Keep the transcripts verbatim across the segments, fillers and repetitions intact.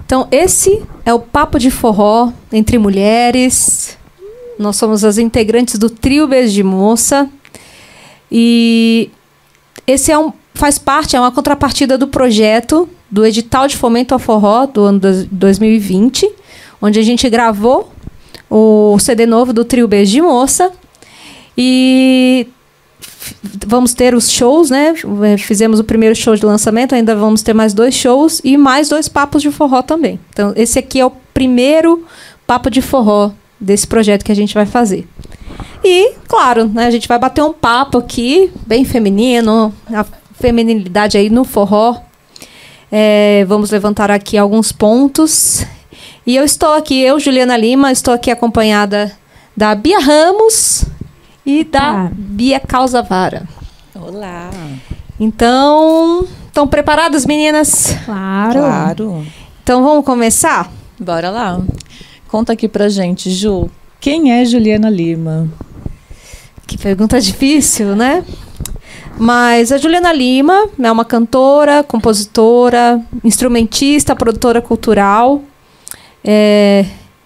Então, esse é o Papo de Forró entre mulheres. Nós somos as integrantes do trio Beijo de Moça. E esse é um, faz parte, é uma contrapartida do projeto do edital de fomento ao forró do ano dois mil e vinte, onde a gente gravou o C D novo do trio Beijo de Moça. E vamos ter os shows, né? Fizemos o primeiro show de lançamento, ainda vamos ter mais dois shows e mais dois papos de forró também. Então, esse aqui é o primeiro papo de forró desse projeto que a gente vai fazer. E, claro, né, a gente vai bater um papo aqui, bem feminino, a feminilidade aí no forró. É, vamos levantar aqui alguns pontos. E eu estou aqui, eu, Juliana Lima, estou aqui acompanhada da Bia Ramos e da ah. Bia Calzavara. Olá! Então, estão preparadas, meninas? Claro! Claro! Então, vamos começar? Bora lá! Conta aqui pra gente, Ju, quem é Juliana Lima? Que pergunta difícil, né? Mas a Juliana Lima é uma cantora, compositora, instrumentista, produtora cultural, é,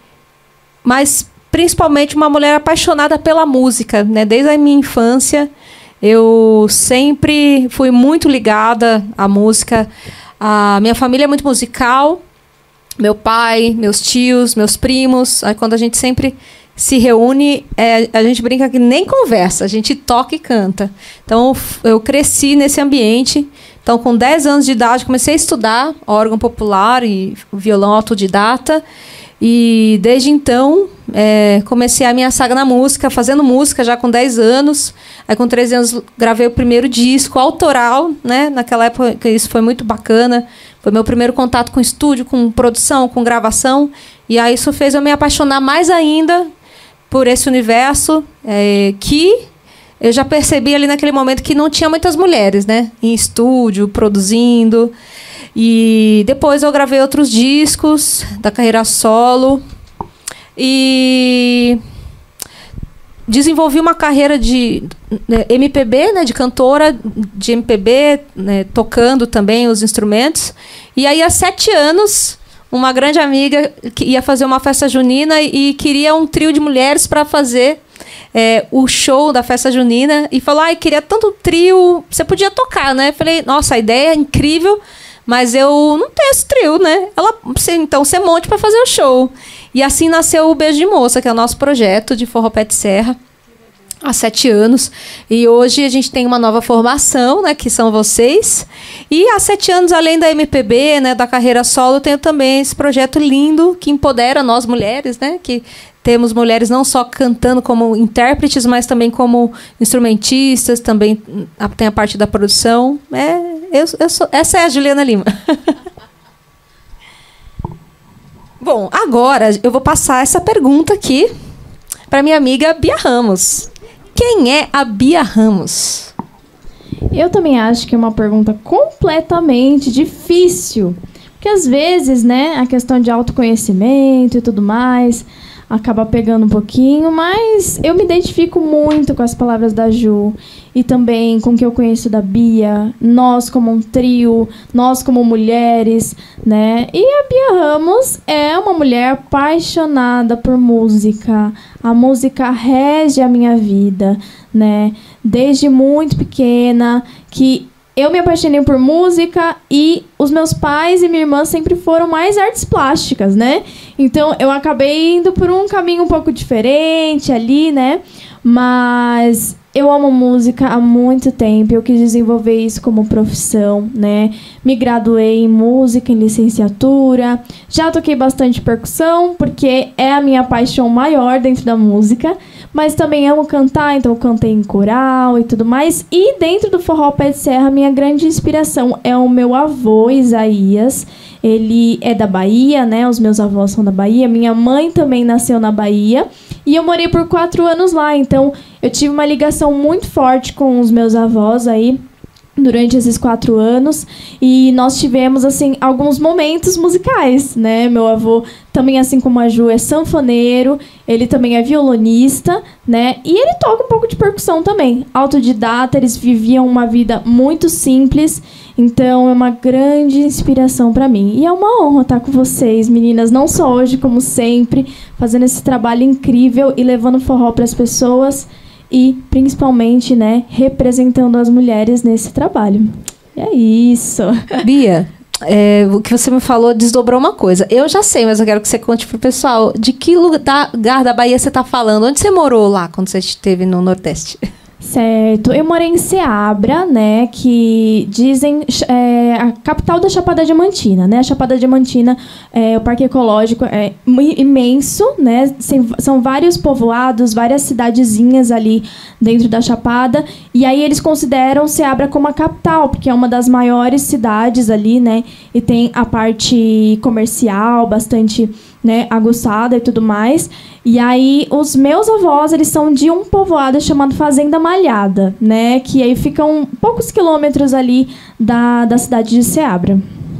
mas principalmente uma mulher apaixonada pela música, né? Desde a minha infância, eu sempre fui muito ligada à música. A minha família é muito musical, meu pai, meus tios, meus primos. Aí quando a gente sempre se reúne, é, a gente brinca que nem conversa, a gente toca e canta. Então, eu cresci nesse ambiente. Então, com dez anos de idade, comecei a estudar órgão popular e violão autodidata. E, desde então, é, comecei a minha saga na música, fazendo música já com dez anos. Aí, com treze anos, gravei o primeiro disco autoral, né? Naquela época, isso foi muito bacana. Foi meu primeiro contato com estúdio, com produção, com gravação. E aí, isso fez eu me apaixonar mais ainda por esse universo, é, que eu já percebi ali naquele momento que não tinha muitas mulheres, né, em estúdio, produzindo. E depois eu gravei outros discos da carreira solo e desenvolvi uma carreira de né, M P B, né, de cantora de M P B, né, tocando também os instrumentos. E aí, há sete anos, uma grande amiga que ia fazer uma festa junina e queria um trio de mulheres para fazer é, o show da festa junina. E falou, ai, queria tanto trio, você podia tocar, né? Eu falei, nossa, a ideia é incrível, mas eu não tenho esse trio, né? Ela, então, você monte para fazer o show. E assim nasceu o Beijo de Moça, que é o nosso projeto de forró pé de serra, há sete anos. E hoje a gente tem uma nova formação, né, que são vocês. E há sete anos, além da M P B, né, da carreira solo, eu tenho também esse projeto lindo que empodera nós mulheres, né, que temos mulheres não só cantando como intérpretes, mas também como instrumentistas, também tem a parte da produção. É, eu, eu sou, essa é a Juliana Lima. Bom, agora eu vou passar essa pergunta aqui para minha amiga Bia Ramos. Quem é a Bia Ramos? Eu também acho que é uma pergunta completamente difícil. Porque às vezes, né, a questão de autoconhecimento e tudo mais acaba pegando um pouquinho, mas eu me identifico muito com as palavras da Ju e também com o que eu conheço da Bia, nós como um trio, nós como mulheres, né? E a Bia Ramos é uma mulher apaixonada por música. A música rege a minha vida, né? Desde muito pequena, que eu me apaixonei por música e os meus pais e minha irmã sempre foram mais artes plásticas, né? Então, eu acabei indo por um caminho um pouco diferente ali, né? Mas eu amo música há muito tempo. Eu quis desenvolver isso como profissão, né? Me graduei em música, em licenciatura. Já toquei bastante percussão, porque é a minha paixão maior dentro da música. Mas também amo cantar, então eu cantei em coral e tudo mais. E dentro do forró pé de serra, minha grande inspiração é o meu avô, Isaías. Ele é da Bahia, né? Os meus avós são da Bahia. Minha mãe também nasceu na Bahia. E eu morei por quatro anos lá. Então, eu tive uma ligação muito forte com os meus avós aí durante esses quatro anos, e nós tivemos, assim, alguns momentos musicais, né? Meu avô, também assim como a Ju, é sanfoneiro, ele também é violonista, né? E ele toca um pouco de percussão também. Autodidata, eles viviam uma vida muito simples, então é uma grande inspiração para mim. E é uma honra estar com vocês, meninas, não só hoje, como sempre, fazendo esse trabalho incrível e levando forró para as pessoas, e, principalmente, né, representando as mulheres nesse trabalho. E é isso. Bia, é, o que você me falou desdobrou uma coisa. Eu já sei, mas eu quero que você conte pro pessoal de que lugar da Bahia você tá falando. Onde você morou lá, quando você esteve no Nordeste? Certo. Eu morei em Ceabra, né, que dizem é, a capital da Chapada Diamantina, né? A Chapada Diamantina, é, o Parque Ecológico é imenso, né? São vários povoados, várias cidadezinhas ali dentro da Chapada, e aí eles consideram Ceabra como a capital, porque é uma das maiores cidades ali, né? E tem a parte comercial bastante, né, aguçada e tudo mais. E aí, os meus avós, eles são de um povoado chamado Fazenda Malhada, né? Que aí ficam poucos quilômetros ali da, da cidade de Ceabra.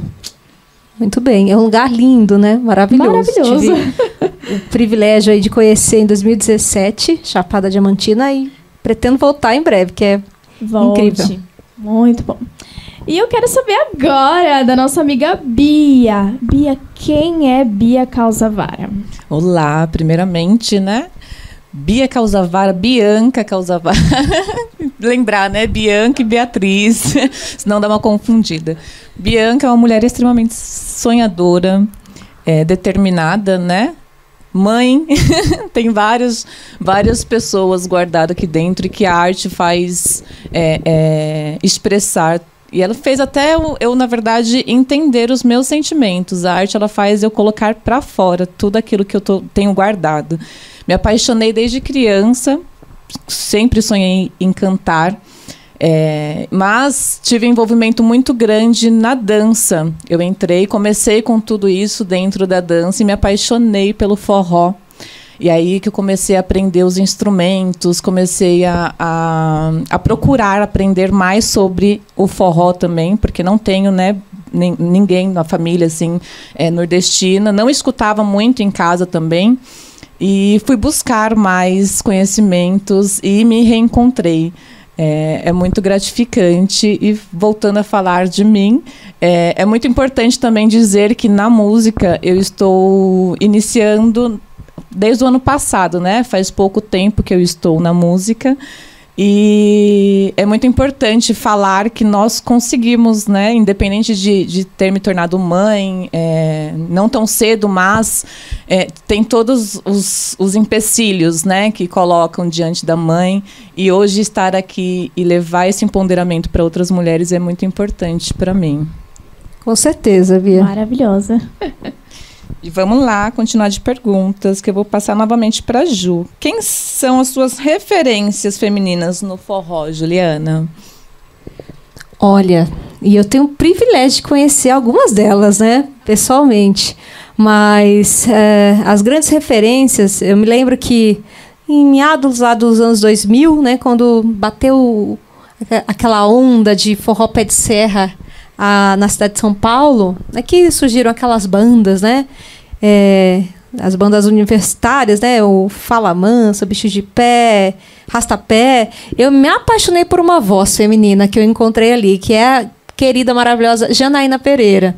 Muito bem. É um lugar lindo, né? Maravilhoso. Maravilhoso. Tive o privilégio aí de conhecer em dois mil e dezessete, Chapada Diamantina, e pretendo voltar em breve, que é Volte. Incrível. Muito bom. E eu quero saber agora da nossa amiga Bia. Bia, quem é Bia Calzavara? Olá, primeiramente, né? Bia Calzavara, Bianca Calzavara. Lembrar, né? Bianca e Beatriz, senão dá uma confundida. Bianca é uma mulher extremamente sonhadora, é, determinada, né? Mãe, tem vários, várias pessoas guardadas aqui dentro e que a arte faz é, é, expressar. E ela fez até eu, eu, na verdade, entender os meus sentimentos. A arte, ela faz eu colocar para fora tudo aquilo que eu tô, tenho guardado. Me apaixonei desde criança, sempre sonhei em cantar, é, mas tive um envolvimento muito grande na dança. Eu entrei, comecei com tudo isso dentro da dança e me apaixonei pelo forró. E aí que eu comecei a aprender os instrumentos, comecei a, a, a procurar aprender mais sobre o forró também, porque não tenho, né, nem, ninguém na família assim, é, nordestina. Não escutava muito em casa também. E fui buscar mais conhecimentos e me reencontrei. É, é muito gratificante. E voltando a falar de mim, é, é muito importante também dizer que na música eu estou iniciando desde o ano passado, né? Faz pouco tempo que eu estou na música. E é muito importante falar que nós conseguimos, né? Independente de, de ter me tornado mãe, é, não tão cedo, mas é, tem todos os, os empecilhos, né? Que colocam diante da mãe. E hoje estar aqui e levar esse empoderamento para outras mulheres é muito importante para mim. Com certeza, Bia. Maravilhosa. E vamos lá, continuar de perguntas, que eu vou passar novamente para a Ju. Quem são as suas referências femininas no forró, Juliana? Olha, e eu tenho o privilégio de conhecer algumas delas, né, pessoalmente. Mas é, as grandes referências, eu me lembro que em meados lá dos anos dois mil, né, quando bateu aquela onda de forró pé de serra a, na cidade de São Paulo, é que surgiram aquelas bandas, né, é, as bandas universitárias, né, o Fala Mansa, Bicho de Pé, Rastapé. Eu me apaixonei por uma voz feminina que eu encontrei ali, que é a querida, maravilhosa Janaína Pereira.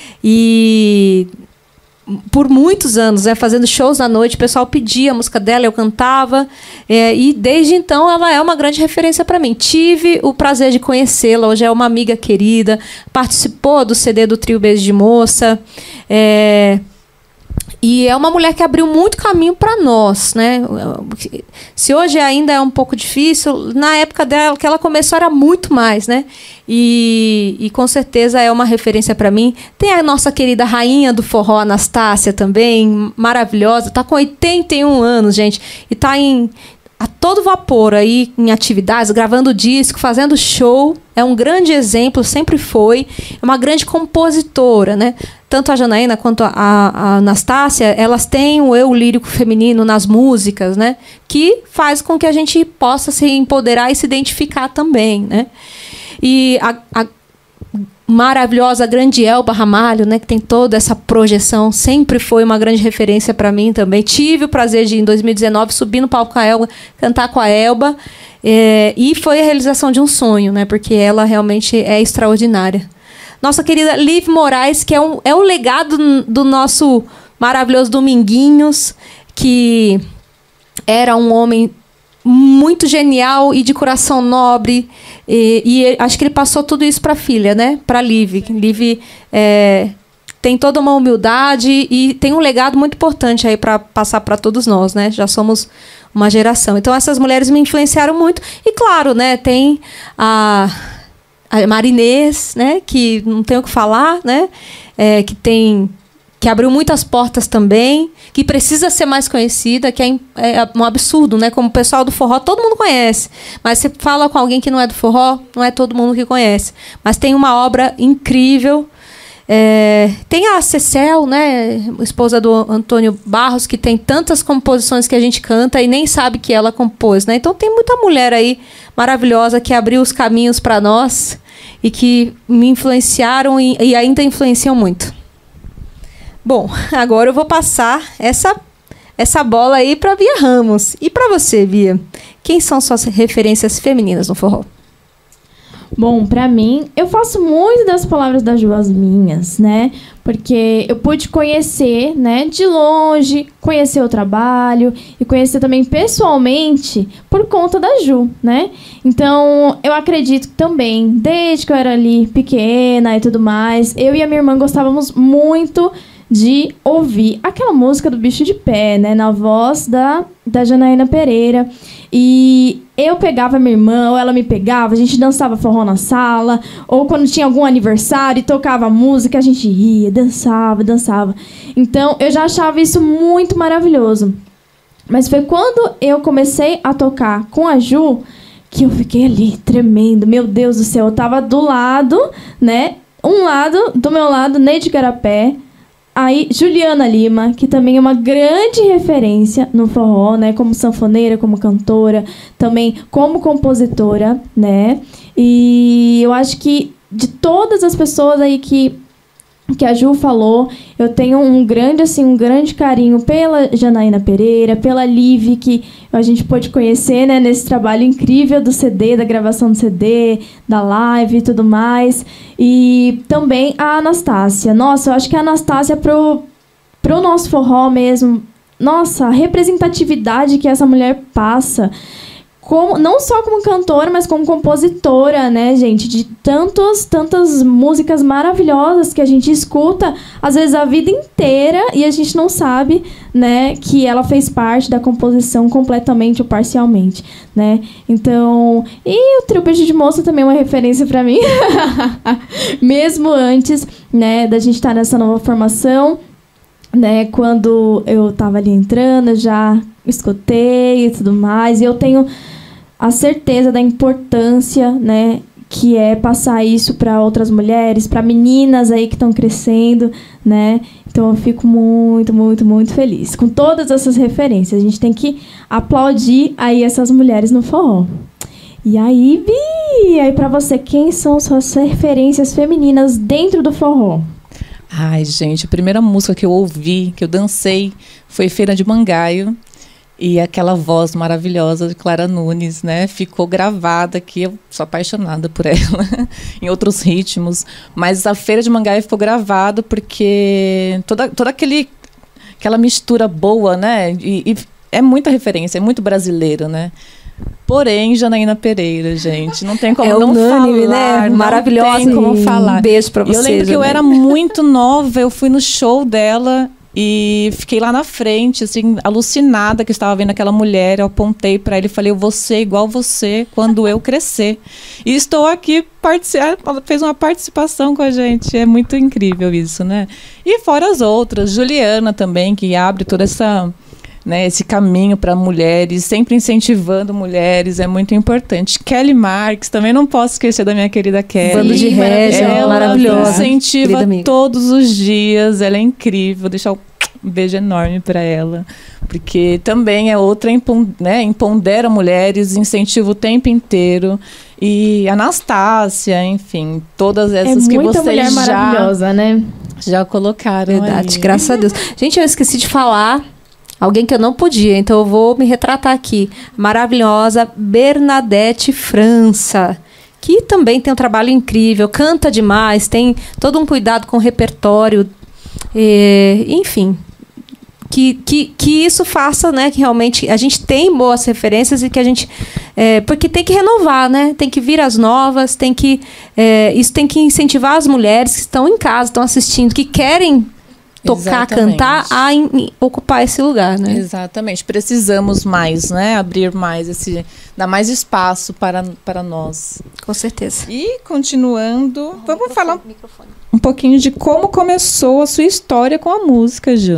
E por muitos anos, né, fazendo shows à noite, o pessoal pedia a música dela, eu cantava, é, e desde então ela é uma grande referência para mim. Tive o prazer de conhecê-la, hoje é uma amiga querida, participou do C D do Trio Beijo de Moça, é, e é uma mulher que abriu muito caminho para nós, né? Se hoje ainda é um pouco difícil, na época dela, que ela começou, era muito mais, né? E, e com certeza é uma referência para mim. Tem a nossa querida rainha do forró, Anastácia, também, maravilhosa. Tá com oitenta e um anos, gente, e tá em a todo vapor aí em atividades, gravando disco, fazendo show. É um grande exemplo, sempre foi. É uma grande compositora, né? Tanto a Janaína quanto a, a Anastácia, elas têm o eu lírico feminino nas músicas, né? Que faz com que a gente possa se empoderar e se identificar também, né? E a, a maravilhosa grande Elba Ramalho, né, que tem toda essa projeção, sempre foi uma grande referência para mim também. Tive o prazer de, em dois mil e dezenove, subir no palco com a Elba, cantar com a Elba, é, e foi a realização de um sonho, né, porque ela realmente é extraordinária. Nossa querida Liv Moraes, que é, um, é o legado do nosso maravilhoso Dominguinhos, que era um homem muito genial e de coração nobre, e, e acho que ele passou tudo isso para a filha, né? Para a Liv. Liv é, tem toda uma humildade e tem um legado muito importante aí para passar para todos nós, né? Já somos uma geração. Então essas mulheres me influenciaram muito. E claro, né? Tem a, a Marinês, né? Que não tenho o que falar, né? É, que tem que abriu muitas portas também, que precisa ser mais conhecida, que é, é um absurdo, né? Como o pessoal do forró, todo mundo conhece. Mas você fala com alguém que não é do forró, não é todo mundo que conhece. Mas tem uma obra incrível. É, tem a Cecel, né? Esposa do Antônio Barros, que tem tantas composições que a gente canta e nem sabe que ela compôs, né? Então tem muita mulher aí maravilhosa que abriu os caminhos para nós e que me influenciaram e, e ainda influenciam muito. Bom, agora eu vou passar essa, essa bola aí para Bia Ramos. E para você, Bia, quem são suas referências femininas no forró? Bom, para mim, eu faço muito das palavras da Ju as minhas, né? Porque eu pude conhecer, né, de longe, conhecer o trabalho e conhecer também pessoalmente por conta da Ju, né? Então, eu acredito que também, desde que eu era ali pequena e tudo mais, eu e a minha irmã gostávamos muito de ouvir aquela música do Bicho de Pé, né? Na voz da, da Janaína Pereira. E eu pegava minha irmã, ou ela me pegava, a gente dançava forró na sala, ou quando tinha algum aniversário e tocava música, a gente ia, dançava, dançava. Então, eu já achava isso muito maravilhoso. Mas foi quando eu comecei a tocar com a Ju que eu fiquei ali tremendo. Meu Deus do céu, eu tava do lado, né? Um lado, do meu lado, Neide Garapé. Aí, Juliana Lima, que também é uma grande referência no forró, né? Como sanfoneira, como cantora, também como compositora, né? E eu acho que de todas as pessoas aí que, que a Ju falou, eu tenho um grande, assim, um grande carinho pela Janaína Pereira, pela Liv, que a gente pôde conhecer, né? Nesse trabalho incrível do C D, da gravação do C D, da live e tudo mais. E também a Anastácia. Nossa, eu acho que a Anastácia pro, pro nosso forró mesmo, nossa, a representatividade que essa mulher passa, como, não só como cantora, mas como compositora, né, gente? De tantos, tantas músicas maravilhosas que a gente escuta, às vezes, a vida inteira, e a gente não sabe, né, que ela fez parte da composição completamente ou parcialmente, né? Então, e o Trio Beijo de Moça também é uma referência para mim, mesmo antes, né, da gente estar nessa nova formação, né? Quando eu estava ali entrando, eu já escutei e tudo mais, e eu tenho a certeza da importância, né, que é passar isso para outras mulheres, para meninas aí que estão crescendo, né? Então eu fico muito, muito, muito feliz com todas essas referências. A gente tem que aplaudir aí essas mulheres no forró. E aí, Bi, aí para você, quem são suas referências femininas dentro do forró? Ai, gente, a primeira música que eu ouvi, que eu dancei, foi Feira de Mangaio. E aquela voz maravilhosa de Clara Nunes, né? Ficou gravada aqui. Eu sou apaixonada por ela, em outros ritmos. Mas a Feira de Mangaio ficou gravado porque toda, toda aquele, aquela mistura boa, né? E, e é muita referência, é muito brasileiro, né? Porém, Janaína Pereira, gente, não tem como é não unânime, falar. Né? Maravilhosa. Não tem como falar. Um beijo pra vocês. Eu lembro que eu era muito nova, eu fui no show dela e fiquei lá na frente, assim, alucinada que eu estava vendo aquela mulher. Eu apontei para ele e falei, eu vou ser igual você quando eu crescer. E estou aqui, ela fez uma participação com a gente. É muito incrível isso, né? E fora as outras, Juliana também, que abre toda essa... né, esse caminho para mulheres, sempre incentivando mulheres, é muito importante. Kelly Marques, também não posso esquecer da minha querida Kelly. Bando de Régia, ela maravilhosa. incentiva todos os dias, ela é incrível. Deixar um Um beijo enorme para ela, porque também é outra, né, empodera mulheres, incentiva o tempo inteiro. E Anastácia, enfim, todas essas é que muita vocês mulher já, maravilhosa, né? já colocaram. Verdade, aí. graças a Deus. Gente, eu esqueci de falar alguém que eu não podia, então eu vou me retratar aqui. Maravilhosa Bernadette França, que também tem um trabalho incrível, canta demais, tem todo um cuidado com o repertório, e, enfim, que, que, que isso faça, né, que realmente a gente tem boas referências e que a gente, é, porque tem que renovar, né, tem que vir as novas, tem que, é, isso tem que incentivar as mulheres que estão em casa, estão assistindo, que querem tocar, Exatamente. cantar, a in, in, ocupar esse lugar, né? Exatamente. Precisamos mais, né? Abrir mais esse, dar mais espaço para, para nós. Com certeza. E continuando, vamos falar um pouquinho de como começou a sua história com a música, Ju.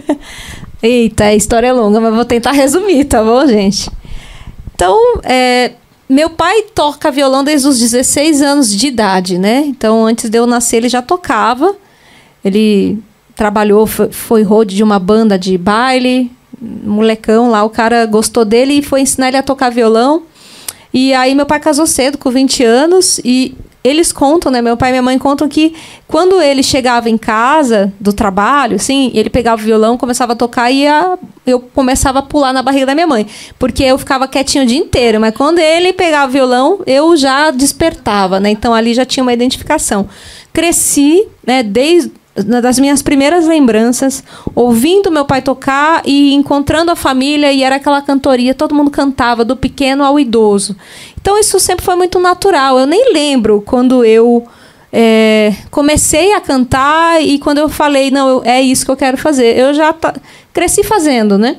Eita, a história é longa, mas vou tentar resumir, tá bom, gente? Então, é, meu pai toca violão desde os dezesseis anos de idade, né? Então, antes de eu nascer, ele já tocava. Ele trabalhou, foi, foi road de uma banda de baile, molecão lá, o cara gostou dele e foi ensinar ele a tocar violão. E aí meu pai casou cedo, com vinte anos, e eles contam, né, meu pai e minha mãe contam que quando ele chegava em casa do trabalho, assim, ele pegava o violão, começava a tocar e a, eu começava a pular na barriga da minha mãe, porque eu ficava quietinho o dia inteiro, mas quando ele pegava o violão, eu já despertava, né, então ali já tinha uma identificação. Cresci, né, desde das minhas primeiras lembranças, ouvindo meu pai tocar e encontrando a família, e era aquela cantoria, todo mundo cantava, do pequeno ao idoso. Então isso sempre foi muito natural. Eu nem lembro quando eu é, comecei a cantar e quando eu falei, não, eu, é isso que eu quero fazer. Eu já ta, cresci fazendo, né?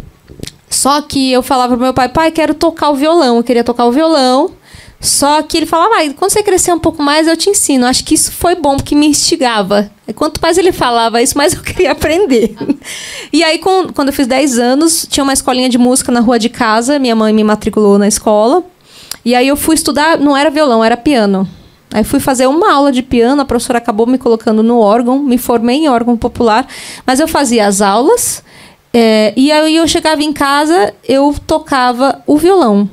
Só que eu falava pro meu pai, pai, quero tocar o violão. Eu queria tocar o violão. Só que ele falava, ah, quando você crescer um pouco mais, eu te ensino. Acho que isso foi bom, porque me instigava. E quanto mais ele falava isso, mais eu queria aprender. E aí, com, quando eu fiz dez anos, tinha uma escolinha de música na rua de casa. Minha mãe me matriculou na escola. E aí eu fui estudar, não era violão, era piano. Aí fui fazer uma aula de piano, a professora acabou me colocando no órgão, me formei em órgão popular. Mas eu fazia as aulas, é, e aí eu chegava em casa, eu tocava o violão.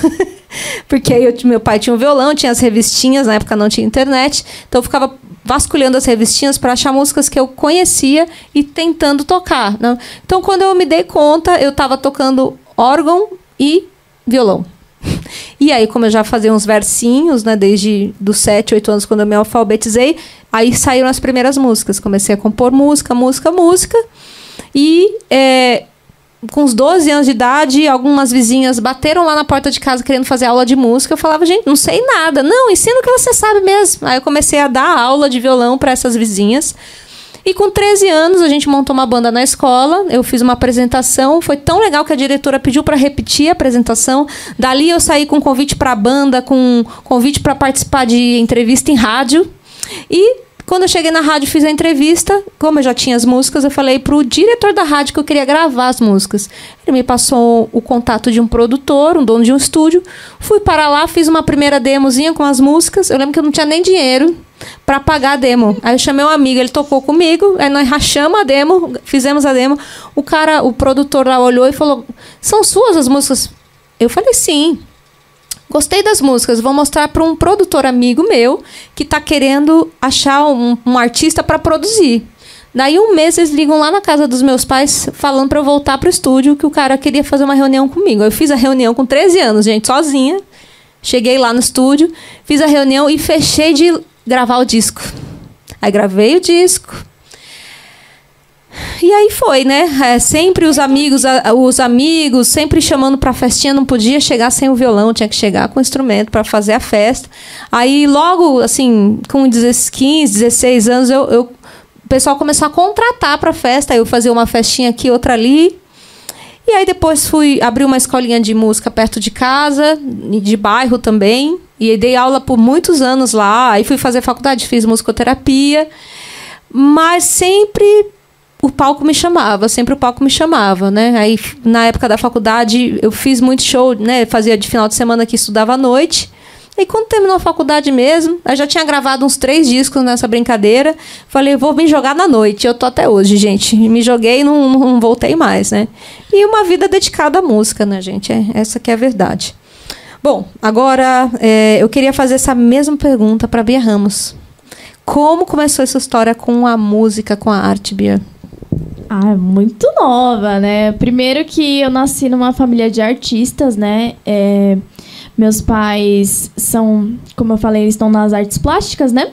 Porque aí eu, meu pai tinha um violão, tinha as revistinhas, na época não tinha internet, então eu ficava vasculhando as revistinhas para achar músicas que eu conhecia e tentando tocar, né? Então, quando eu me dei conta, eu estava tocando órgão e violão. E aí, como eu já fazia uns versinhos, né, desde dos sete, oito anos, quando eu me alfabetizei, aí saíram as primeiras músicas. Comecei a compor música, música, música. E é, com uns doze anos de idade, algumas vizinhas bateram lá na porta de casa querendo fazer aula de música. Eu falava, gente, não sei nada. Não, ensina o que você sabe mesmo. Aí eu comecei a dar aula de violão para essas vizinhas. E com treze anos, a gente montou uma banda na escola. Eu fiz uma apresentação. Foi tão legal que a diretora pediu para repetir a apresentação. Dali eu saí com convite para a banda, com convite para participar de entrevista em rádio. E quando eu cheguei na rádio, fiz a entrevista. Como eu já tinha as músicas, eu falei pro diretor da rádio que eu queria gravar as músicas. Ele me passou o contato de um produtor, um dono de um estúdio. Fui para lá, fiz uma primeira demozinha com as músicas. Eu lembro que eu não tinha nem dinheiro para pagar a demo. Aí eu chamei um amigo, ele tocou comigo. Aí nós rachamos a demo, fizemos a demo. O cara, o produtor lá olhou e falou, são suas as músicas? Eu falei, sim. Gostei das músicas, vou mostrar para um produtor amigo meu que está querendo achar um, um artista para produzir. Daí um mês eles ligam lá na casa dos meus pais falando para eu voltar para o estúdio, que o cara queria fazer uma reunião comigo. Eu fiz a reunião com treze anos, gente, sozinha. Cheguei lá no estúdio, fiz a reunião e fechei de gravar o disco. Aí gravei o disco. E aí foi, né? É, sempre os amigos, os amigos, sempre chamando pra festinha, não podia chegar sem o violão, tinha que chegar com o instrumento para fazer a festa. Aí logo, assim, com quinze, dezesseis anos, eu, eu, o pessoal começou a contratar pra festa, aí eu fazia uma festinha aqui, outra ali. E aí depois fui abrir uma escolinha de música perto de casa, de bairro também, e dei aula por muitos anos lá, aí fui fazer faculdade, fiz musicoterapia, mas sempre o palco me chamava, sempre o palco me chamava, né? Aí, na época da faculdade, eu fiz muito show, né? Fazia de final de semana que estudava à noite. E quando terminou a faculdade mesmo, eu já tinha gravado uns três discos nessa brincadeira. Falei, vou me jogar na noite. Eu tô até hoje, gente. Me joguei e não, não voltei mais, né? E uma vida dedicada à música, né, gente? É, essa que é a verdade. Bom, agora é, eu queria fazer essa mesma pergunta para Bia Ramos. Como começou essa história com a música, com a arte, Bia? Ah, muito nova, né? Primeiro que eu nasci numa família de artistas, né? É... Meus pais são, como eu falei, eles estão nas artes plásticas, né?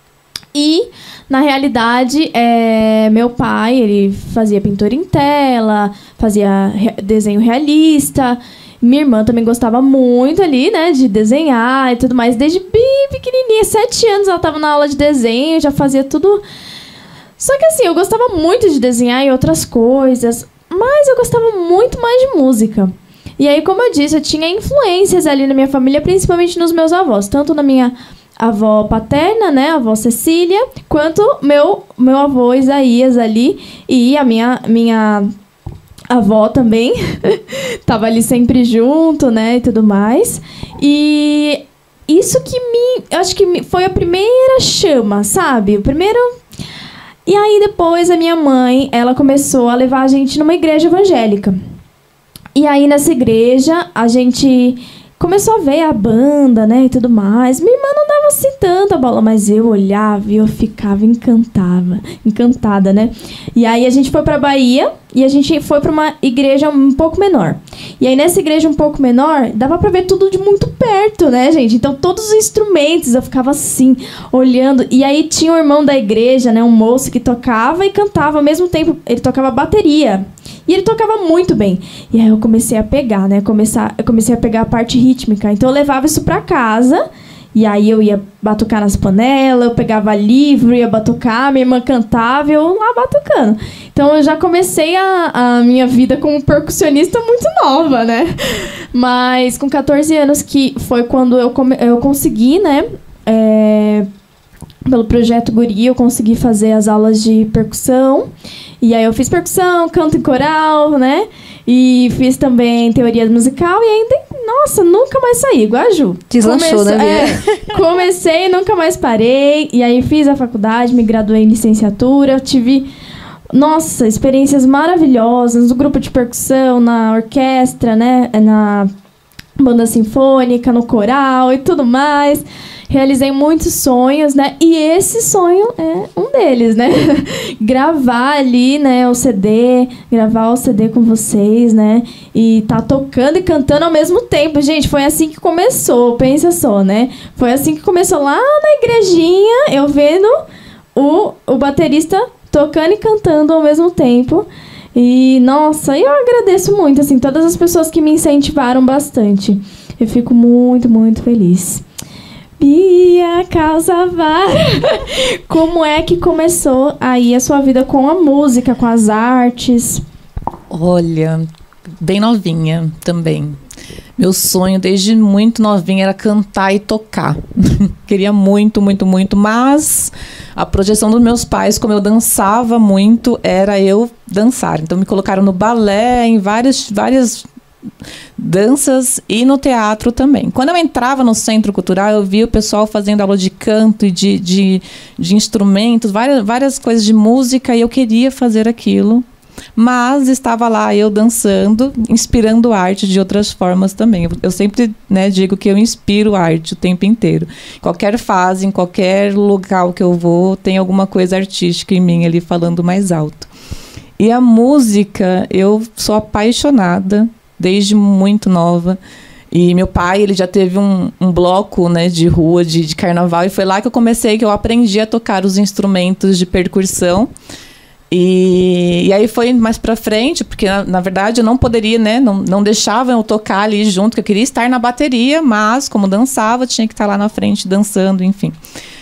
E, na realidade, é, meu pai, ele fazia pintura em tela, fazia re- desenho realista. Minha irmã também gostava muito ali, né, de desenhar e tudo mais. Desde bem pequenininha, sete anos, ela estava na aula de desenho, já fazia tudo. Só que, assim, eu gostava muito de desenhar e outras coisas, mas eu gostava muito mais de música. E aí, como eu disse, eu tinha influências ali na minha família, principalmente nos meus avós. Tanto na minha avó paterna, né, a avó Cecília, quanto meu, meu avô Isaías ali. E a minha, minha avó também estava ali sempre junto, né, e tudo mais. E isso que me... Eu acho que me, foi a primeira chama, sabe? O primeiro... E aí, depois, a minha mãe, ela começou a levar a gente numa igreja evangélica. E aí, nessa igreja, a gente começou a ver a banda, né, e tudo mais. Minha irmã não dava assim tanta bola, mas eu olhava e eu ficava encantava, encantada, né? E aí, a gente foi pra Bahia e a gente foi pra uma igreja um pouco menor. E aí, nessa igreja um pouco menor, dava pra ver tudo de muito perto, né, gente? Então, todos os instrumentos, eu ficava assim, olhando. E aí, tinha um irmão da igreja, né, um moço que tocava e cantava ao mesmo tempo. Ele tocava bateria. E ele tocava muito bem. E aí eu comecei a pegar, né? Começar, eu comecei a pegar a parte rítmica. Então eu levava isso pra casa. E aí eu ia batucar nas panelas, eu pegava livro, ia batucar, minha irmã cantava e eu lá batucando. Então eu já comecei a, a minha vida como percussionista muito nova, né? Mas com catorze anos, que foi quando eu, come, eu consegui, né? É, pelo projeto Guri, eu consegui fazer as aulas de percussão. E aí eu fiz percussão, canto em coral, né? E fiz também teoria musical e ainda, nossa, nunca mais saí, igual a Ju. Deslanchou, Comece... né, é, comecei e nunca mais parei. E aí fiz a faculdade, me graduei em licenciatura. Eu tive, nossa, experiências maravilhosas no grupo de percussão, na orquestra, né? Na banda sinfônica, no coral e tudo mais. Realizei muitos sonhos, né? E esse sonho é um deles, né? Gravar ali, né, o C D, gravar o C D com vocês, né? E tá tocando e cantando ao mesmo tempo. Gente, foi assim que começou, pensa só, né? Foi assim que começou lá na igrejinha, eu vendo o, o baterista tocando e cantando ao mesmo tempo. E, nossa, eu agradeço muito, assim, todas as pessoas que me incentivaram bastante. Eu fico muito, muito feliz. Bia Calzavar, como é que começou aí a sua vida com a música, com as artes? Olha, bem novinha também. Meu sonho desde muito novinha era cantar e tocar. Queria muito, muito, muito, mas a projeção dos meus pais, como eu dançava muito, era eu dançar. Então me colocaram no balé, em várias, várias danças e no teatro também. Quando eu entrava no centro cultural, eu via o pessoal fazendo aula de canto e de, de, de instrumentos, várias, várias coisas de música, e eu queria fazer aquilo. Mas estava lá eu dançando, inspirando arte de outras formas também. Eu, eu sempre, né, digo que eu inspiro arte o tempo inteiro. Em qualquer fase, em qualquer local que eu vou, tem alguma coisa artística em mim ali falando mais alto. E a música, eu sou apaixonada desde muito nova. E meu pai, ele já teve um, um bloco, né, de rua, de, de carnaval, e foi lá que eu comecei, que eu aprendi a tocar os instrumentos de percussão. E, e aí foi mais pra frente, porque na, na verdade eu não poderia, né, não, não deixavam eu tocar ali junto, que eu queria estar na bateria, mas como dançava, tinha que estar lá na frente dançando, enfim.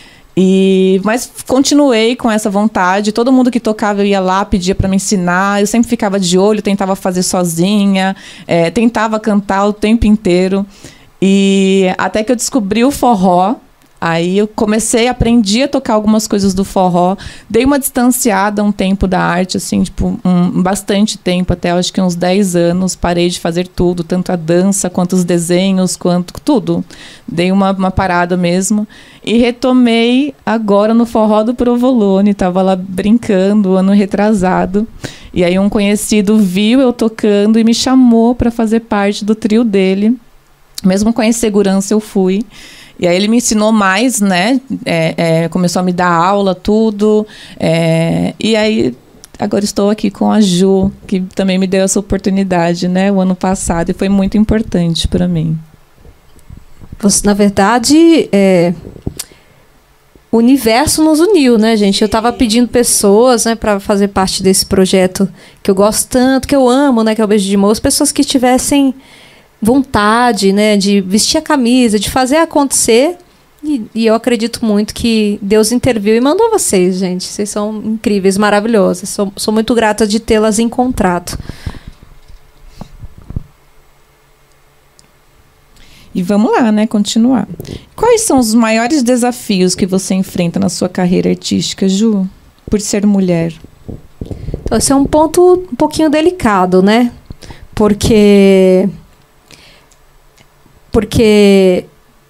E, mas continuei com essa vontade, todo mundo que tocava eu ia lá, pedia para me ensinar, eu sempre ficava de olho, tentava fazer sozinha, é, tentava cantar o tempo inteiro. E até que eu descobri o forró, Aí eu comecei, aprendi a tocar algumas coisas do forró, dei uma distanciada um tempo da arte, assim, tipo, um, bastante tempo, até acho que uns dez anos, parei de fazer tudo, tanto a dança, quanto os desenhos, quanto tudo. Dei uma, uma parada mesmo e retomei agora no forró do Provolone, tava lá brincando, ano retrasado, e aí um conhecido viu eu tocando e me chamou para fazer parte do trio dele, mesmo com a insegurança eu fui. E aí ele me ensinou mais, né? É, é, começou a me dar aula, tudo. É, e aí, agora estou aqui com a Ju, que também me deu essa oportunidade, né? O ano passado, e foi muito importante para mim. Você, na verdade, é, o universo nos uniu, né, gente? Eu estava pedindo pessoas, né, para fazer parte desse projeto que eu gosto tanto, que eu amo, né? Que é o Beijo de Moço. Pessoas que tivessem vontade, né, de vestir a camisa, de fazer acontecer, e, e eu acredito muito que Deus interviu e mandou vocês, gente. Vocês são incríveis, maravilhosas. Sou, sou muito grata de tê-las encontrado. E vamos lá, né, continuar. Quais são os maiores desafios que você enfrenta na sua carreira artística, Ju, por ser mulher? Então, esse é um ponto um pouquinho delicado, né? Porque Porque...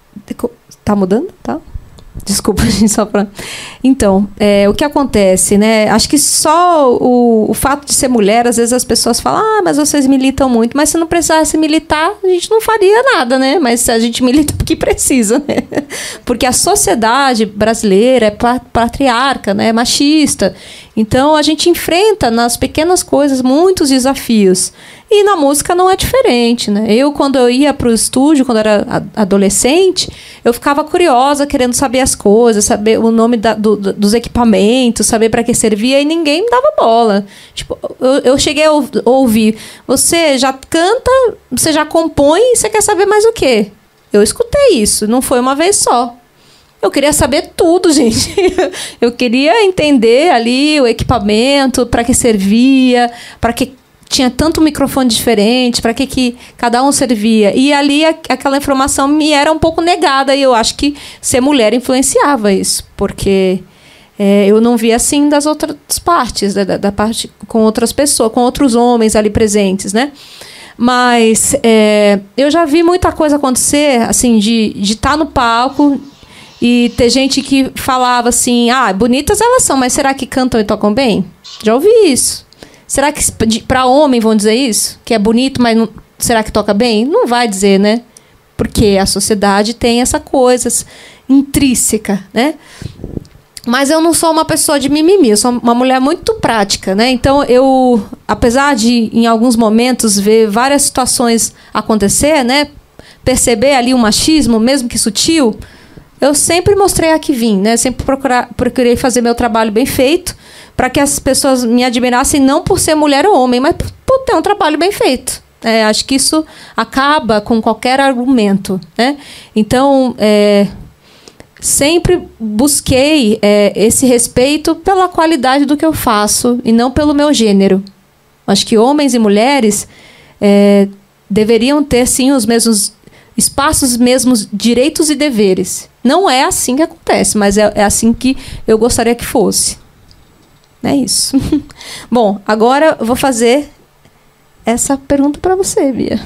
Tá mudando? Tá? Desculpa, gente, só pra... Então, é, o que acontece, né? Acho que só o, o fato de ser mulher, às vezes as pessoas falam, ah, mas vocês militam muito. Mas se não precisasse militar, a gente não faria nada, né? Mas a gente milita porque precisa, né? Porque a sociedade brasileira é patriarca, né? É machista. Então, a gente enfrenta nas pequenas coisas muitos desafios. E na música não é diferente, né? Eu, quando eu ia para o estúdio, quando eu era adolescente, eu ficava curiosa, querendo saber as coisas, saber o nome da, do, dos equipamentos, saber para que servia, e ninguém me dava bola. Tipo, eu, eu cheguei a ouvir, você já canta, você já compõe, você quer saber mais o quê? Eu escutei isso, não foi uma vez só. Eu queria saber tudo, gente. Eu queria entender ali o equipamento, para que servia, para que tinha tanto microfone diferente, para que, que cada um servia. E ali a, aquela informação me era um pouco negada, e eu acho que ser mulher influenciava isso, porque é, eu não via assim das outras partes, da, da parte com outras pessoas, com outros homens ali presentes, né? Mas é, eu já vi muita coisa acontecer, assim, de de estar no palco e ter gente que falava assim, ah, bonitas elas são, mas será que cantam e tocam bem? Já ouvi isso. Será que para homem vão dizer isso? Que é bonito, mas não, será que toca bem? Não vai dizer, né? Porque a sociedade tem essa coisa intrínseca, né? Mas eu não sou uma pessoa de mimimi, eu sou uma mulher muito prática, né? Então, eu, apesar de, em alguns momentos, ver várias situações acontecer, né? Perceber ali o machismo, mesmo que sutil, eu sempre mostrei a que vim, né? Sempre procurar, procurei fazer meu trabalho bem feito, para que as pessoas me admirassem não por ser mulher ou homem, mas por, por ter um trabalho bem feito. É, acho que isso acaba com qualquer argumento, né? Então, é, sempre busquei é, esse respeito pela qualidade do que eu faço e não pelo meu gênero. Acho que homens e mulheres é, deveriam ter, sim, os mesmos espaços, mesmos direitos e deveres. Não é assim que acontece, mas é, é assim que eu gostaria que fosse. É isso. Bom, agora eu vou fazer essa pergunta para você, Bia.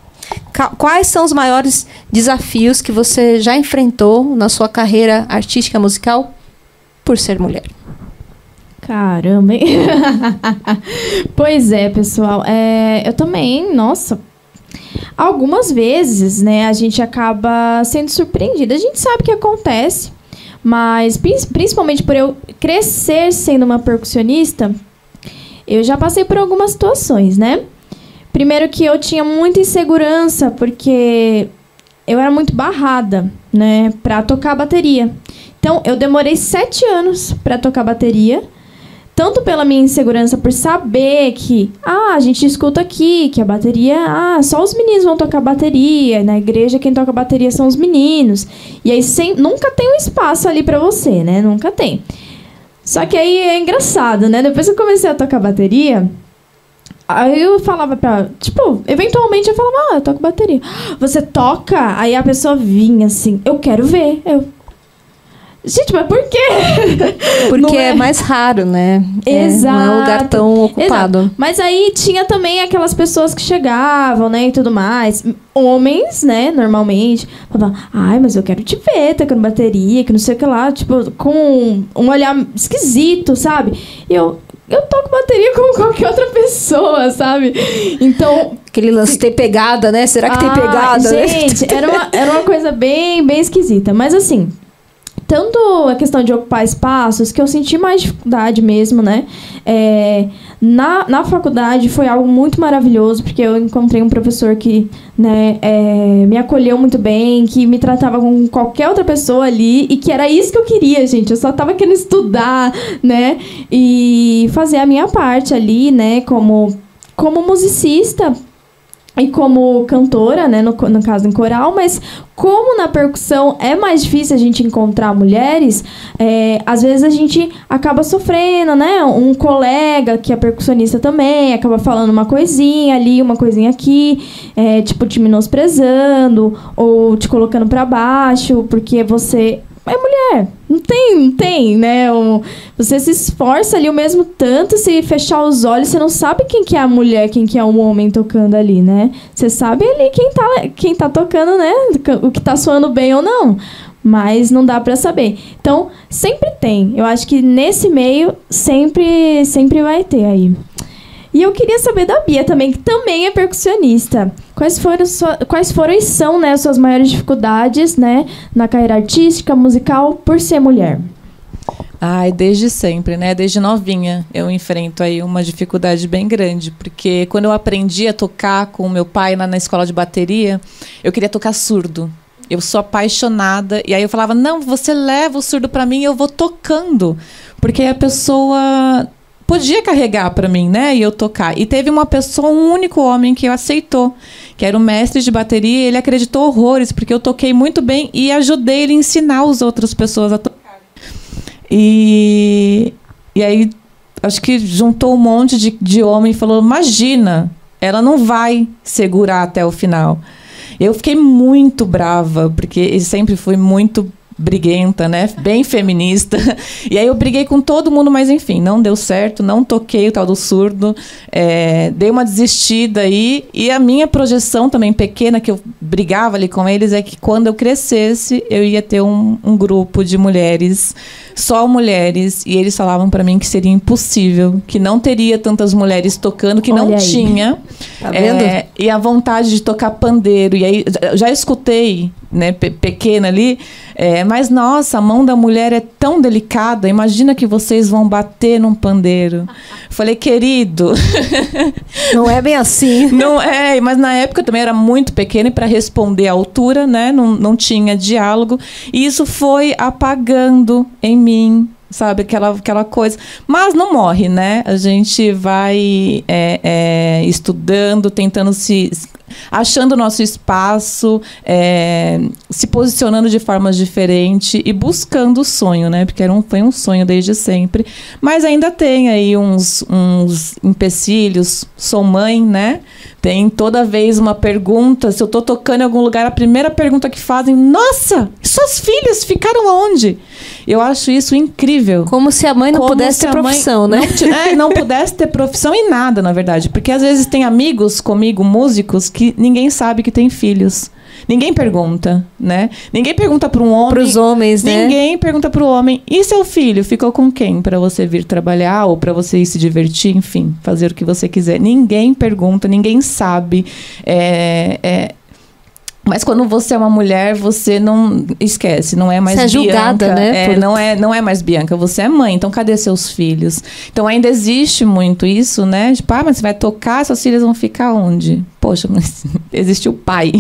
Quais são os maiores desafios que você já enfrentou na sua carreira artística musical por ser mulher? Caramba, hein? Pois é, pessoal. É, eu também, nossa... Algumas vezes, né, a gente acaba sendo surpreendida. A gente sabe o que acontece, mas principalmente por eu crescer sendo uma percussionista, eu já passei por algumas situações, né? Primeiro que eu tinha muita insegurança, porque eu era muito barrada, né, pra tocar bateria. Então, eu demorei sete anos pra tocar bateria, tanto pela minha insegurança por saber que, ah, a gente escuta aqui que a bateria, ah, só os meninos vão tocar bateria, na igreja quem toca bateria são os meninos. E aí sem, nunca tem um espaço ali pra você, né? Nunca tem. Só que aí é engraçado, né? Depois que eu comecei a tocar bateria, aí eu falava pra... Tipo, eventualmente eu falava, ah, eu toco bateria. Você toca? Aí a pessoa vinha assim, eu quero ver. Eu, Gente, mas por quê? Porque é... é mais raro, né? Exato. É, não é um lugar tão ocupado. Exato. Mas aí tinha também aquelas pessoas que chegavam, né, e tudo mais. Homens, né, normalmente, falavam, ai, mas eu quero te ver tocando bateria, que não sei o que lá, tipo, com um olhar esquisito, sabe? E eu, eu toco bateria como qualquer outra pessoa, sabe? Então... Aquele lance ter pegada, né? Será que ah, tem pegada? Gente, né? era, uma, era uma coisa bem, bem esquisita. Mas assim... Tanto a questão de ocupar espaços, que eu senti mais dificuldade mesmo, né? É, na, na faculdade foi algo muito maravilhoso, porque eu encontrei um professor que, né, é, me acolheu muito bem, que me tratava como qualquer outra pessoa ali, e que era isso que eu queria, gente. Eu só tava querendo estudar, né? E fazer a minha parte ali, né? Como, como musicista e como cantora, né, no, no caso em coral, mas como na percussão é mais difícil a gente encontrar mulheres, é, às vezes a gente acaba sofrendo, né, um colega que é percussionista também, acaba falando uma coisinha ali, uma coisinha aqui, é, tipo, te menosprezando, ou te colocando pra baixo, porque você... é mulher, não tem, não tem, né? Um, você se esforça ali o mesmo tanto, se fechar os olhos, você não sabe quem que é a mulher, quem que é o homem tocando ali, né? Você sabe ali quem tá, quem tá tocando, né? O que tá soando bem ou não. Mas não dá pra saber. Então, sempre tem. Eu acho que nesse meio, sempre, sempre vai ter aí. E eu queria saber da Bia também, que também é percussionista. Quais foram, sua, quais foram e são, né, suas maiores dificuldades, né, na carreira artística, musical, por ser mulher? Ai, desde sempre, né? Desde novinha eu enfrento aí uma dificuldade bem grande, porque quando eu aprendi a tocar com o meu pai na, na escola de bateria, eu queria tocar surdo. Eu sou apaixonada. E aí eu falava, não, você leva o surdo pra mim e eu vou tocando. Porque a pessoa... podia carregar para mim, né, e eu tocar. E teve uma pessoa, um único homem que aceitou, que era o mestre de bateria, e ele acreditou horrores, porque eu toquei muito bem e ajudei ele a ensinar as outras pessoas a tocar. E, e aí, acho que juntou um monte de, de homem e falou, imagina, ela não vai segurar até o final. Eu fiquei muito brava, porque eu sempre fui muito briguenta, né? Bem feminista. E aí eu briguei com todo mundo, mas enfim, não deu certo, não toquei o tal do surdo, é, dei uma desistida aí, e a minha projeção também pequena, que eu brigava ali com eles, é que quando eu crescesse, eu ia ter um, um grupo de mulheres, só mulheres, e eles falavam pra mim que seria impossível, que não teria tantas mulheres tocando, que Olha não aí. tinha. Tá vendo? É, e a vontade de tocar pandeiro. E aí, já, já escutei, né, pe- pequena ali, é, mas nossa, a mão da mulher é tão delicada, imagina que vocês vão bater num pandeiro. Falei, querido, Não é bem assim. não é, mas na época eu também era muito pequena e para responder à altura, né, não, não tinha diálogo, e isso foi apagando em mim, sabe, aquela, aquela coisa. Mas não morre, né? A gente vai é, é, estudando, tentando se... achando o nosso espaço, é, se posicionando de formas diferentes e buscando o sonho, né? Porque era um, foi um sonho desde sempre. Mas ainda tem aí uns, uns empecilhos. Sou mãe, né? Tem toda vez uma pergunta. Se eu tô tocando em algum lugar, a primeira pergunta que fazem, nossa, suas filhas ficaram aonde? Eu acho isso incrível. Como se a mãe não Como pudesse se ter a mãe profissão, né? Não, ti- é, não pudesse ter profissão em nada, na verdade. Porque às vezes tem amigos comigo, músicos, que ninguém sabe que tem filhos. Ninguém pergunta, né? Ninguém pergunta para um homem. Para os homens, né? Ninguém pergunta para o homem. E seu filho ficou com quem? Para você vir trabalhar ou para você ir se divertir, enfim, fazer o que você quiser. Ninguém pergunta, ninguém sabe. É, é... Mas quando você é uma mulher, você não esquece, não é mais Você é julgada, Bianca. né? É, Por- não, é, não é mais Bianca, você é mãe, então cadê seus filhos? Então ainda existe muito isso, né? Tipo, ah, mas você vai tocar, seus filhos vão ficar onde? Poxa, mas existe o pai,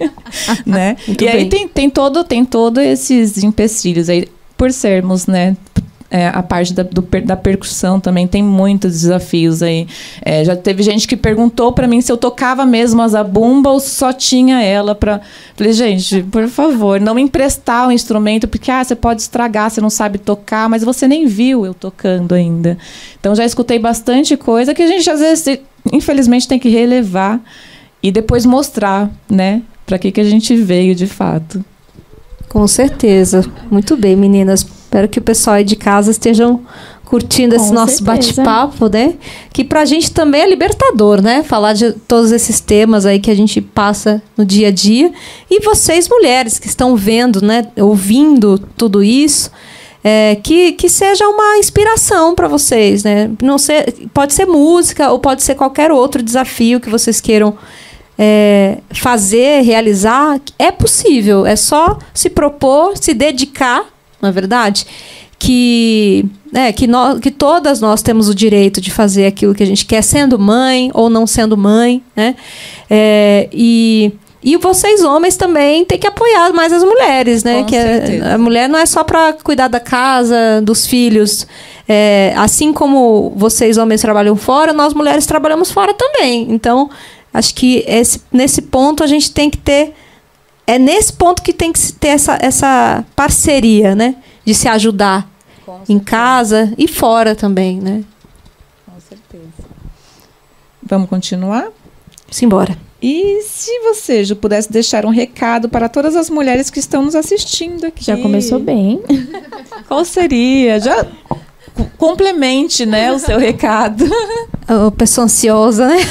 né? Muito e aí bem. tem, tem todo, tem todo esses empecilhos aí, por sermos, né? É, a parte da, do per- da percussão também tem muitos desafios aí. É, já teve gente que perguntou pra mim se eu tocava mesmo a zabumba ou só tinha ela pra... Falei, gente, por favor, não me emprestar o instrumento, porque ah, você pode estragar, você não sabe tocar, mas você nem viu eu tocando ainda. Então já escutei bastante coisa que a gente às vezes, infelizmente, tem que relevar e depois mostrar, né, pra que que a gente veio de fato. Com certeza. Muito bem, meninas. Espero que o pessoal aí de casa estejam curtindo esse Com nosso certeza. bate-papo, né? Que pra gente também é libertador, né? Falar de todos esses temas aí que a gente passa no dia a dia. E vocês, mulheres, que estão vendo, né? Ouvindo tudo isso, é, que, que seja uma inspiração para vocês, né? Não ser, pode ser música ou pode ser qualquer outro desafio que vocês queiram é, fazer, realizar. É possível, é só se propor, se dedicar, não é verdade? Que, é, que, nós, que todas nós temos o direito de fazer aquilo que a gente quer, sendo mãe ou não sendo mãe, né? É, e, e vocês, homens, também têm que apoiar mais as mulheres, né? Com Que certeza. a, a mulher não é só para cuidar da casa, dos filhos. É, assim como vocês, homens, trabalham fora, nós, mulheres, trabalhamos fora também. Então, acho que esse, nesse ponto a gente tem que ter... É nesse ponto que tem que se ter essa, essa parceria, né? De se ajudar em casa e fora também, né? Com certeza. Vamos continuar? Simbora. E se você, Ju, pudesse deixar um recado para todas as mulheres que estão nos assistindo aqui? Já começou bem. Qual seria? Já complemente, né, o seu recado. Oh, pessoa ansiosa, né?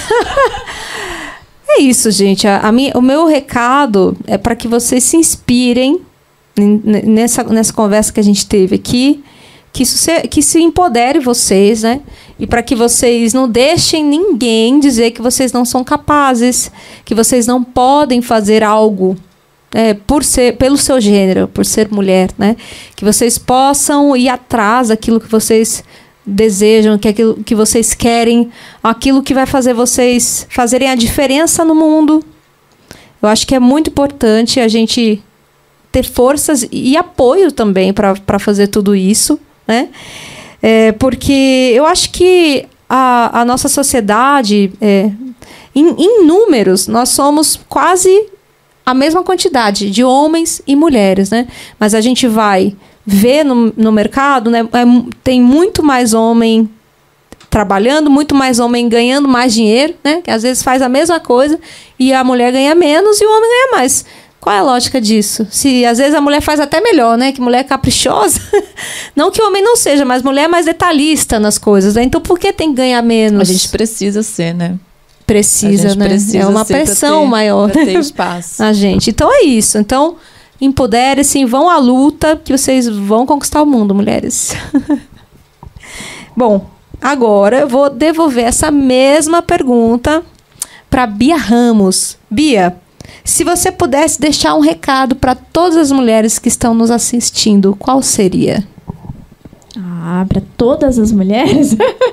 É isso, gente. A, a minha, o meu recado é para que vocês se inspirem nessa, nessa conversa que a gente teve aqui, que isso se, que se empodere vocês, né? E para que vocês não deixem ninguém dizer que vocês não são capazes, que vocês não podem fazer algo é, por ser, pelo seu gênero, por ser mulher, né? Que vocês possam ir atrás daquilo que vocês desejam, que aquilo que vocês querem, aquilo que vai fazer vocês fazerem a diferença no mundo. Eu acho que é muito importante a gente ter forças e apoio também para fazer tudo isso, né? É, porque eu acho que a, a nossa sociedade, é, em, em números, nós somos quase a mesma quantidade de homens e mulheres, né? Mas a gente vai ver no, no mercado, né? É, tem muito mais homem trabalhando, muito mais homem ganhando mais dinheiro, né? Que às vezes faz a mesma coisa e a mulher ganha menos e o homem ganha mais. Qual é a lógica disso? Se às vezes a mulher faz até melhor, né? Que mulher é caprichosa. Não que o homem não seja, mas mulher é mais detalhista nas coisas, né? Então por que tem que ganhar menos? A gente precisa ser, né? Precisa, a gente né? Precisa é uma ser pressão pra ter, maior. Pra ter espaço. A gente. Então é isso. Então, empoderem-se, vão à luta, que vocês vão conquistar o mundo, mulheres. Bom, agora eu vou devolver essa mesma pergunta para Bia Ramos. Bia, se você pudesse deixar um recado para todas as mulheres que estão nos assistindo, qual seria? Ah, para todas as mulheres?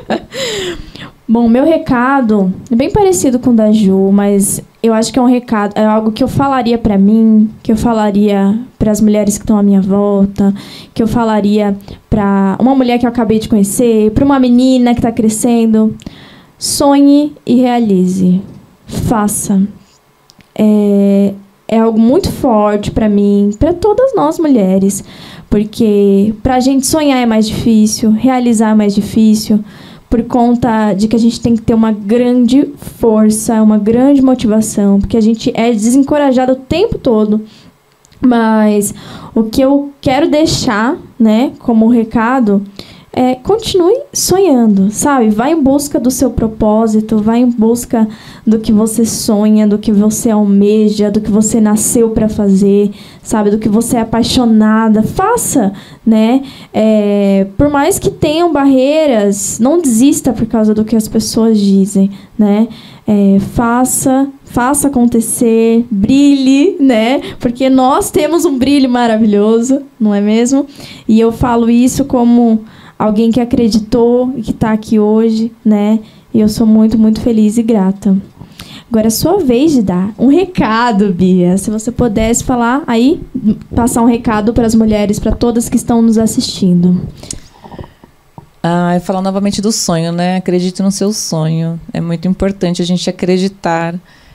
Bom, meu recado é bem parecido com o da Ju, mas eu acho que é um recado, é algo que eu falaria para mim, que eu falaria para as mulheres que estão à minha volta, que eu falaria para uma mulher que eu acabei de conhecer, para uma menina que está crescendo. Sonhe e realize. Faça. É, é algo muito forte para mim, para todas nós mulheres, porque para a gente sonhar é mais difícil, realizar é mais difícil, por conta de que a gente tem que ter uma grande força, uma grande motivação, porque a gente é desencorajado o tempo todo. Mas o que eu quero deixar, né, como recado, é continue sonhando, sabe? Vai em busca do seu propósito, vai em busca do que você sonha, do que você almeja, do que você nasceu para fazer, sabe? Do que você é apaixonada. Faça, né? É, por mais que tenham barreiras, não desista por causa do que as pessoas dizem, né? É, faça, faça acontecer, brilhe, né? Porque nós temos um brilho maravilhoso, não é mesmo? E eu falo isso como alguém que acreditou e que está aqui hoje, né? E eu sou muito, muito feliz e grata. Agora é sua vez de dar um recado, Bia. Se você pudesse falar aí, passar um recado para as mulheres, para todas que estão nos assistindo. Ah, eu falar novamente do sonho, né? Acredite no seu sonho. É muito importante a gente acreditar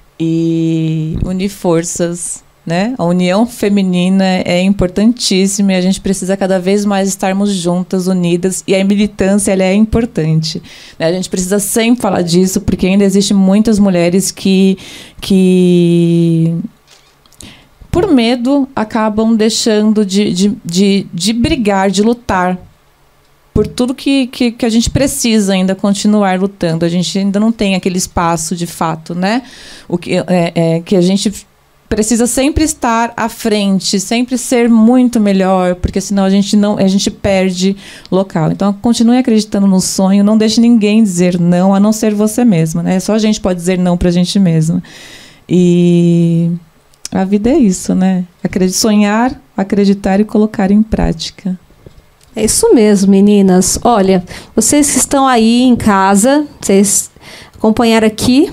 e unir forças, né? A união feminina é importantíssima e a gente precisa cada vez mais estarmos juntas, unidas, e a militância ela é importante, né? A gente precisa sempre falar disso, porque ainda existem muitas mulheres que, que por medo, acabam deixando de, de, de, de brigar, de lutar por tudo que, que, que a gente precisa ainda continuar lutando. A gente ainda não tem aquele espaço de fato, né? O que, é, é, que a gente precisa sempre estar à frente, sempre ser muito melhor, porque senão a gente, não, a gente perde local. Então, continue acreditando no sonho, não deixe ninguém dizer não, a não ser você mesma, né? Só a gente pode dizer não pra gente mesma. E a vida é isso, né? Acreditar, sonhar, acreditar e colocar em prática. É isso mesmo, meninas. Olha, vocês que estão aí em casa, vocês acompanharam aqui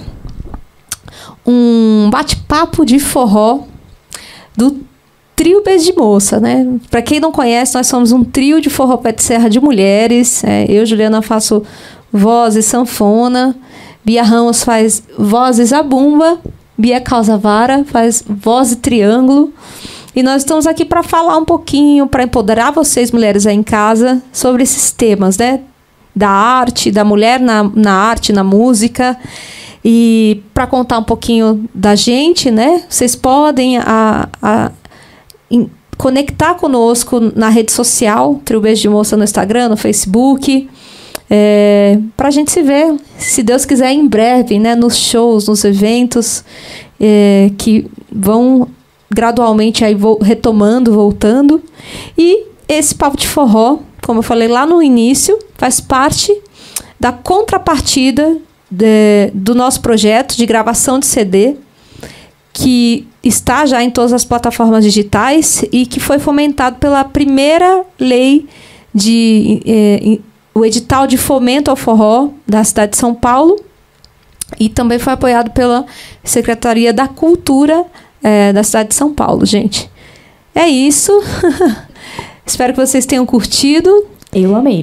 um bate-papo de forró do trio Beijo de Moça, né? Para quem não conhece, nós somos um trio de forró pé de serra de mulheres. É, eu, Juliana, faço voz e sanfona. Bia Ramos faz voz e zabumba. Bia Calzavara faz voz e triângulo. E nós estamos aqui para falar um pouquinho, para empoderar vocês, mulheres aí em casa, sobre esses temas, né? Da arte, da mulher na, na arte, na música. E para contar um pouquinho da gente, né? Vocês podem a, a, in, conectar conosco na rede social, Trio Beijo de Moça no Instagram, no Facebook, é, para a gente se ver, se Deus quiser, em breve, né? Nos shows, nos eventos é, que vão gradualmente aí vo- retomando, voltando. E esse papo de forró, como eu falei lá no início, faz parte da contrapartida de, do nosso projeto de gravação de C D, que está já em todas as plataformas digitais e que foi fomentado pela primeira lei de eh, o edital de fomento ao forró da cidade de São Paulo, e também foi apoiado pela Secretaria da Cultura É, da cidade de São Paulo, gente. É isso. Espero que vocês tenham curtido. Eu amei.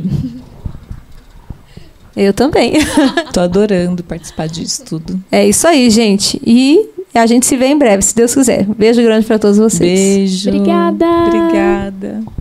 Eu também. Tô adorando participar disso tudo. É isso aí, gente. E a gente se vê em breve, se Deus quiser. Beijo grande para todos vocês. Beijo. Obrigada. Obrigada.